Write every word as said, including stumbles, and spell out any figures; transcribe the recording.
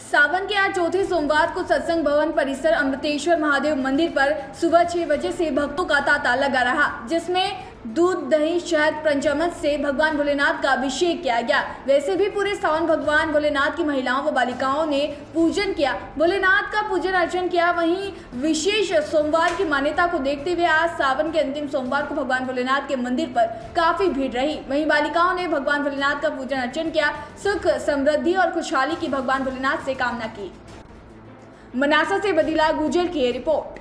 सावन के आज चौथे सोमवार को सत्संग भवन परिसर अमृतेश्वर महादेव मंदिर पर सुबह छह बजे से भक्तों का तांता लगा रहा, जिसमें दूध दही शहद पंचामृत से भगवान भोलेनाथ का अभिषेक किया गया। वैसे भी पूरे सावन भगवान भोलेनाथ की महिलाओं व बालिकाओं ने पूजन किया, भोलेनाथ का पूजन अर्चन किया। वहीं विशेष सोमवार की मान्यता को देखते हुए आज सावन के अंतिम सोमवार को भगवान भोलेनाथ के मंदिर पर काफी भीड़ रही। वहीं बालिकाओं ने भगवान भोलेनाथ का पूजन अर्चन किया, सुख समृद्धि और खुशहाली की भगवान भोलेनाथ से कामना की। मनासा से बदीलाल गुर्जर की रिपोर्ट।